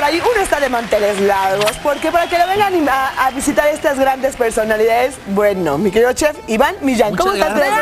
ahí uno está de manteles largos, porque para que lo vengan a visitar estas grandes personalidades, bueno, mi querido chef Iván Millán, ¿cómo estás? ¡Bravo!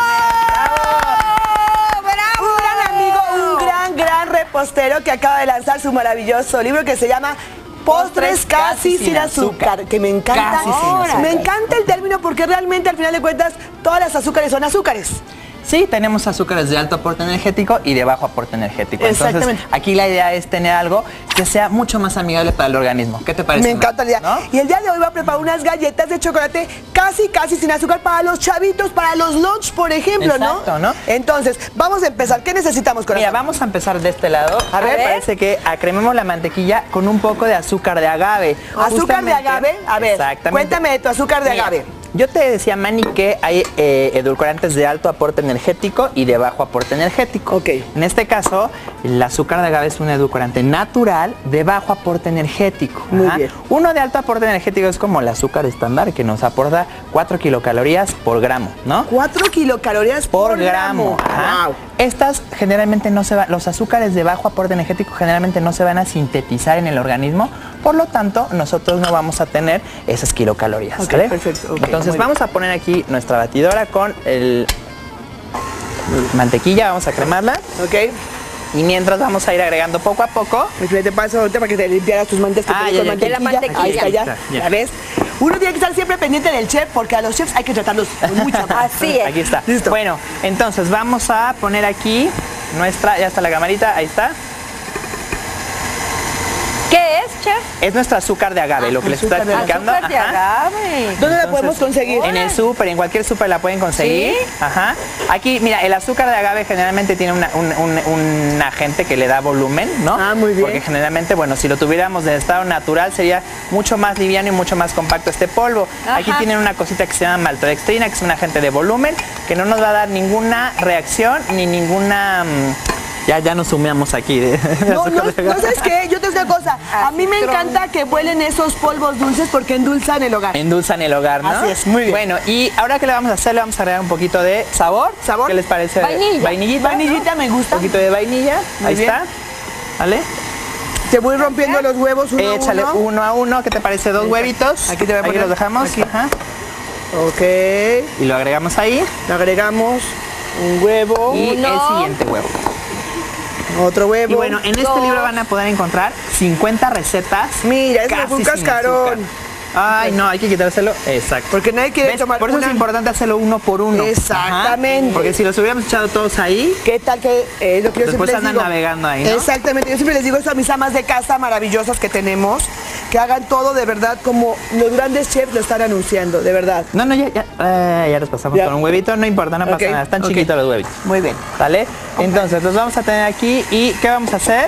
Un gran amigo, un gran repostero que acaba de lanzar su maravilloso libro que se llama Postres casi sin azúcar, que me encanta. Me encanta el término porque realmente al final de cuentas todas las azúcares son azúcares. Sí, tenemos azúcares de alto aporte energético y de bajo aporte energético. Entonces, aquí la idea es tener algo que sea mucho más amigable para el organismo. ¿Qué te parece? Me encanta la idea. ¿No? Y el día de hoy voy a preparar unas galletas de chocolate casi sin azúcar para los chavitos, para los lunch, por ejemplo. Exacto, ¿no? Entonces, vamos a empezar. ¿Qué necesitamos, corazón? Mira, vamos a empezar de este lado. A ver, parece que acrememos la mantequilla con un poco de azúcar de agave. ¿Azúcar de agave? A ver, cuéntame de tu azúcar de agave. Yo te decía, Manny, que hay edulcorantes de alto aporte energético y de bajo aporte energético. Ok. En este caso, el azúcar de agave es un edulcorante natural de bajo aporte energético. Muy bien. Uno de alto aporte energético es como el azúcar estándar, que nos aporta 4 kilocalorías por gramo, ¿no? 4 kilocalorías por gramo. Wow. Estas generalmente no se van, los azúcares de bajo aporte energético generalmente no se van a sintetizar en el organismo, por lo tanto, nosotros no vamos a tener esas kilocalorías. Ok, ¿vale? perfecto. Okay. Entonces vamos a poner aquí nuestra batidora con el mantequilla, vamos a cremarla. Ok. Y mientras vamos a ir agregando poco a poco. Te paso ahorita para que te limpiaras tus mantas que ya, con la mantequilla. Ahí está, ya. ¿Ya ves? Uno tiene que estar siempre pendiente del chef porque a los chefs hay que tratarlos con mucha paz. Así es. Aquí está. Listo. Bueno, entonces vamos a poner aquí nuestra, ya está la camarita, ahí está. ¿Qué es, chef? Es nuestro azúcar de agave, lo que les estoy explicando. Azúcar de agave. ¿Dónde la podemos conseguir? En el súper, en cualquier súper la pueden conseguir. ¿Sí? Ajá. Aquí, mira, el azúcar de agave generalmente tiene un agente que le da volumen, ¿no? Ah, muy bien. Porque generalmente, bueno, si lo tuviéramos de estado natural sería mucho más liviano y mucho más compacto este polvo. Ajá. Aquí tienen una cosita que se llama maltodextrina, que es un agente de volumen, que no nos va a dar ninguna reacción ni ninguna... Ya nos sumeamos aquí. No, ¿sabes qué? Yo te digo una cosa. A mí me encanta que vuelen esos polvos dulces porque endulzan el hogar. Endulzan el hogar, ¿no? Así es, muy bien. Bueno, y ahora que le vamos a hacer, le vamos a agregar un poquito de sabor. ¿Sabor? ¿Qué les parece? Vainilla. Vainillita. Vainillita me gusta. Un poquito de vainilla. Muy Ahí bien. está. ¿Vale? Te voy rompiendo los huevos uno a Échale uno. uno a uno. ¿Qué te parece? Dos huevitos. Aquí te voy a poner. Ahí los dejamos. Aquí. Ajá. Ok. Y lo agregamos ahí. Le agregamos un huevo. Y el siguiente huevo. Otro huevo. Y bueno, en este libro van a poder encontrar 50 recetas. Mira, eso fue un casi sin cascarón. azúcar. Ay, no, hay que quitárselo. Exacto. Porque nadie quiere tomar Por eso es importante hacerlo uno por uno. Exactamente. Ajá. Porque si los hubiéramos echado todos ahí, ¿qué tal que lo que yo después siempre les andan digo? navegando ahí, ¿no? Exactamente. Yo siempre les digo eso a mis amas de casa maravillosas que tenemos, que hagan todo de verdad como los grandes chefs lo están anunciando, de verdad. No, ya los pasamos con un huevito, no importa, no pasa nada, están chiquitos los huevitos. Muy bien. ¿Vale? Entonces los vamos a tener aquí y ¿qué vamos a hacer?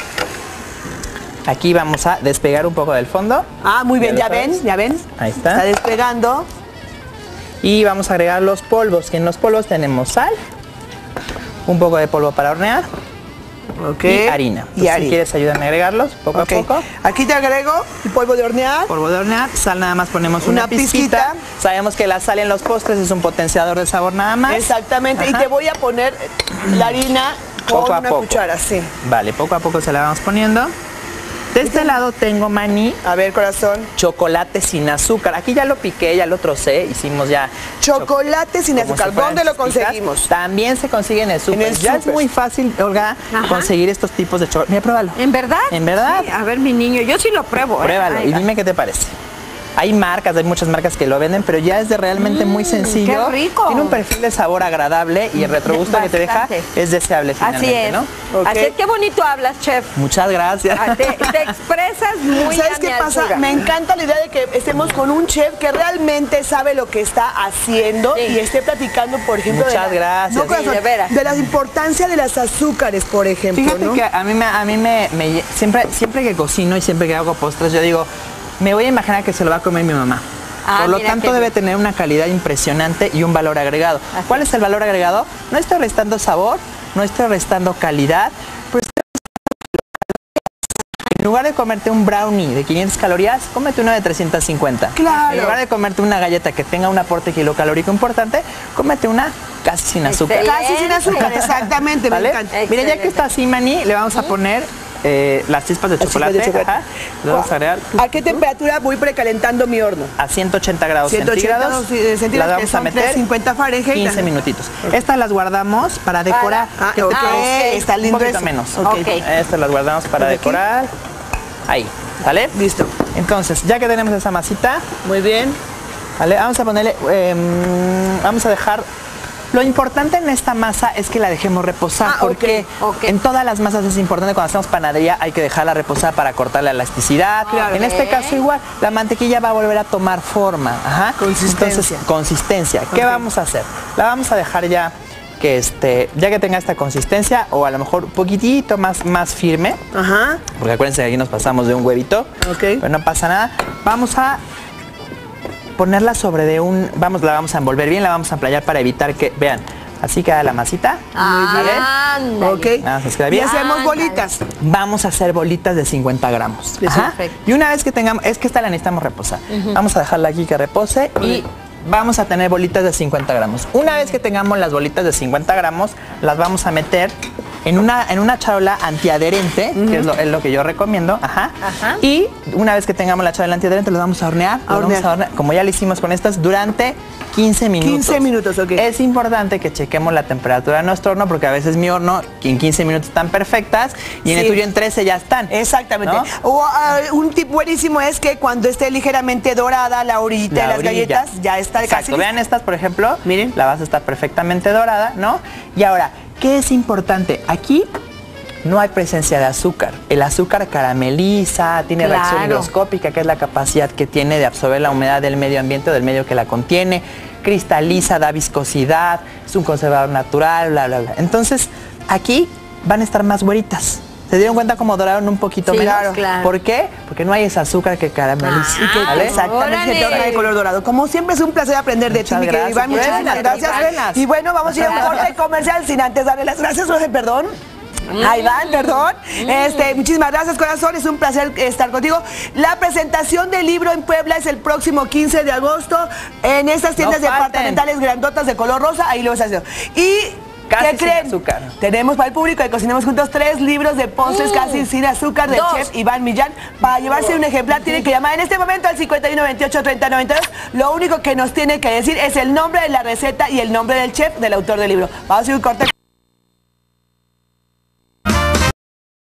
Aquí vamos a despegar un poco del fondo. Ah, muy bien, ya ven. Ahí está. Está despegando. Y vamos a agregar los polvos, que en los polvos tenemos sal, un poco de polvo para hornear. Ok. Y harina. Entonces, si quieres, ayúdame a agregarlos poco a poco. Aquí te agrego el polvo de hornear. Polvo de hornear, sal nada más ponemos una pizquita. Sabemos que la sal en los postres es un potenciador de sabor nada más. Exactamente. Ajá. Y te voy a poner la harina con Poco a una poco. cuchara, sí. Vale, poco a poco se la vamos poniendo. De este lado tengo, Manny, A ver, corazón. chocolate sin azúcar. Aquí ya lo piqué, ya lo trocé, hicimos ya... Chocolate sin como azúcar. si fueran ¿Dónde lo chispitas. conseguimos? También se consigue en el súper. Ya es muy fácil, Olga, conseguir estos tipos de chocolate. Mira, pruébalo. ¿En verdad? ¿En verdad? Sí, a ver, mi niño, yo sí lo pruebo. Pruébalo y dime qué te parece. Hay muchas marcas que lo venden, pero ya es de realmente muy sencillo. ¡Qué rico! Tiene un perfil de sabor agradable y el retrogusto que te deja es deseable finalmente, Así es. ¿no? Así es, qué bonito hablas, chef. Muchas gracias. Te expresas muy ¿Sabes a qué mi pasa? altura. Me encanta la idea de que estemos con un chef que realmente sabe lo que está haciendo y esté platicando, por ejemplo, Muchas gracias. No, corazón, Sí, de veras. de la importancia de las azúcares, por ejemplo, Fíjate ¿no? que a mí siempre que cocino y siempre que hago postres, yo digo, me voy a imaginar que se lo va a comer mi mamá. Por lo tanto debe tener una calidad impresionante y un valor agregado. ¿Cuál es el valor agregado? No estoy restando sabor, no estoy restando calidad, pero en lugar de comerte un brownie de 500 calorías, cómete uno de 350. Claro. En lugar de comerte una galleta que tenga un aporte kilocalórico importante, cómete una casi sin azúcar. Casi sin azúcar, exactamente, ¿Vale? me encanta. Mira, ya que está así, Manny, le vamos a poner las chispas de chocolate. Ajá. Le vamos a agregar. ¿A qué temperatura voy precalentando mi horno? A 180 grados centígrados. Las vamos a meter 50 Fahrenheit. 15 minutitos. Estas las guardamos para decorar. Está lindo. Un poquito menos. Estas las guardamos para decorar. Ahí, ¿vale? Listo. Entonces, ya que tenemos esa masita. Muy bien. ¿Vale? Vamos a ponerle, vamos a dejar. Lo importante en esta masa es que la dejemos reposar, porque en todas las masas es importante, cuando hacemos panadería hay que dejarla reposar para cortar la elasticidad. En este caso igual, la mantequilla va a volver a tomar forma. Ajá. Consistencia. Entonces, consistencia. ¿Qué vamos a hacer? La vamos a dejar ya que ya que tenga esta consistencia, o a lo mejor un poquitito más firme. Ajá. Porque acuérdense que aquí nos pasamos de un huevito. Pero no pasa nada. Vamos a ponerla sobre la vamos a envolver bien, la vamos a emplayar para evitar que, vean, así queda la masita. Vamos a bien. Y hacemos bolitas. Vamos a hacer bolitas de 50 gramos. Y una vez que tengamos, es que esta la necesitamos reposar. Vamos a dejarla aquí que repose y vamos a tener bolitas de 50 gramos. Una vez que tengamos las bolitas de 50 gramos, las vamos a meter en una charola antiadherente, que es lo que yo recomiendo. Y una vez que tengamos la charola antiadherente, lo vamos a hornear. Como ya lo hicimos con estas, durante 15 minutos. 15 minutos, Es importante que chequemos la temperatura de nuestro horno, porque a veces mi horno en 15 minutos están perfectas y en el tuyo en 13 ya están. Exactamente. ¿No? Un tip buenísimo es que cuando esté ligeramente dorada la orillita de las galletas, ya está casi. Vean estas, por ejemplo. Miren, la vas a estar perfectamente dorada, ¿no? Y ahora, ¿qué es importante? Aquí no hay presencia de azúcar. El azúcar carameliza, tiene reacción higroscópica, que es la capacidad que tiene de absorber la humedad del medio ambiente o del medio que la contiene, cristaliza, da viscosidad, es un conservador natural, bla, bla, bla. Entonces, aquí van a estar más güeritas. ¿Se dieron cuenta cómo doraron un poquito menos? Claro. ¿Por qué? Porque no hay ese azúcar que carameliza. Exactamente, se torna de color dorado. Como siempre es un placer aprender de ti, mi querido Iván. Muchísimas gracias. Y bueno, vamos a ir a un corte comercial sin antes darle las gracias, perdón. Iván, perdón. Muchísimas gracias, corazón. Es un placer estar contigo. La presentación del libro en Puebla es el próximo 15 de agosto en estas tiendas departamentales grandotas de color rosa. Ahí lo vas a hacer. Y ¿qué creen? Azúcar. Tenemos para el público de Cocinemos Juntos 3 libros de postres casi sin azúcar del chef Iván Millán. Para llevarse un ejemplar tiene que llamar en este momento al 51 28 30 92. Lo único que nos tiene que decir es el nombre de la receta y el nombre del chef, del autor del libro. Vamos a ir un corte.